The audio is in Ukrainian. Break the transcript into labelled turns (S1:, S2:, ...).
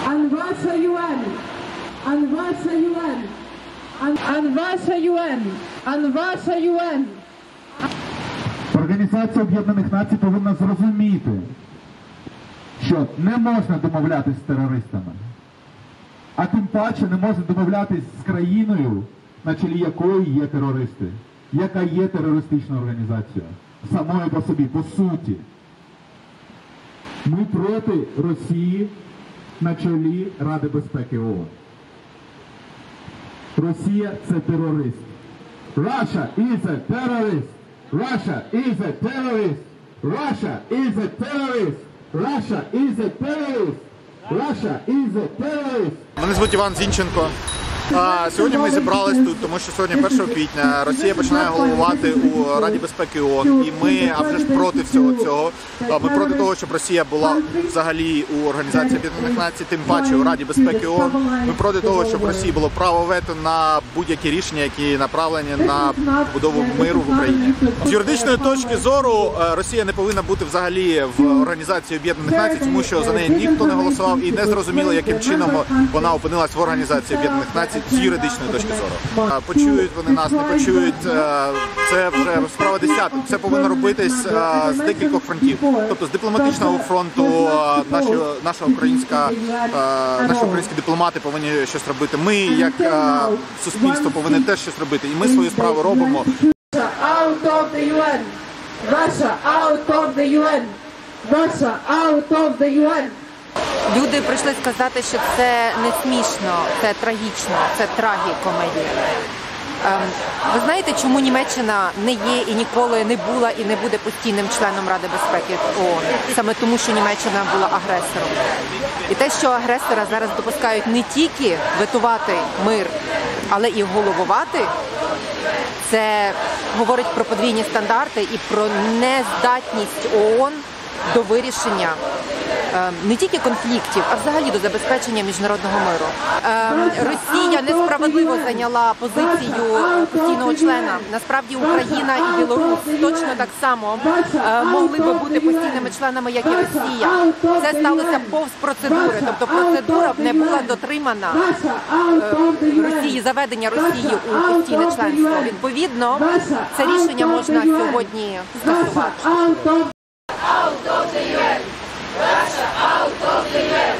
S1: and Russia UN, and Russia UN, and Russia UN, and Russia UN.
S2: Організація Об'єднаних Націй повинна зрозуміти, що не можна домовлятись з терористами, а тим паче не можна домовлятись з країною, на чолі якої є терористи, яка є терористична організація, самою по собі, по суті. Ми проти Росії на чолі Ради безпеки ООН. Росія – це терорист. Russia is a terrorist. Russia is a terrorist. Russia is a terrorist. Russia is a terrorist. Russia is a terrorist.
S3: Мене звуть Іван Зінченко. Сьогодні ми зібрались тут, тому що сьогодні 1 квітня Росія починає головувати у Раді безпеки ООН. І ми, а вже ж проти всього цього, ми проти того, щоб Росія була взагалі у Організації Об'єднаних Націй, тим паче у Раді безпеки ООН. Ми проти того, щоб в Росії було право вето на будь-які рішення, які направлені на будову миру в Україні. З юридичної точки зору Росія не повинна бути взагалі в Організації Об'єднаних Націй, тому що за неї ніхто не голосував і не зрозуміло, яким чином вона опинилась в Організації Об'єднаних Націй з юридичної точки зору. Почують вони нас, не почують, це вже справа десята. Це повинно робитись з декількох фронтів. Тобто з дипломатичного фронту наші українські дипломати повинні щось робити. Ми, як суспільство, повинні теж щось робити. І ми свою справу робимо.
S1: Out of the UN! Russia out of the UN! Russia out of the UN!
S4: Люди прийшли сказати, що це не смішно, це трагічно, це трагікомедія. Ви знаєте, чому Німеччина не є і ніколи не була і не буде постійним членом Ради безпеки ООН? Саме тому, що Німеччина була агресором. І те, що агресора зараз допускають не тільки ветувати мир, але і головувати, це говорить про подвійні стандарти і про нездатність ООН до вирішення не тільки конфліктів, а взагалі до забезпечення міжнародного миру. Росія несправедливо зайняла позицію постійного члена. Насправді Україна і Білорусь точно так само могли би бути постійними членами, як і Росія. Це сталося повз процедури, тобто процедура б не була дотримана Росії, заведення Росії у постійне членство. Відповідно, це рішення можна сьогодні скасувати.
S1: Out of the UN! Russia out of the UN!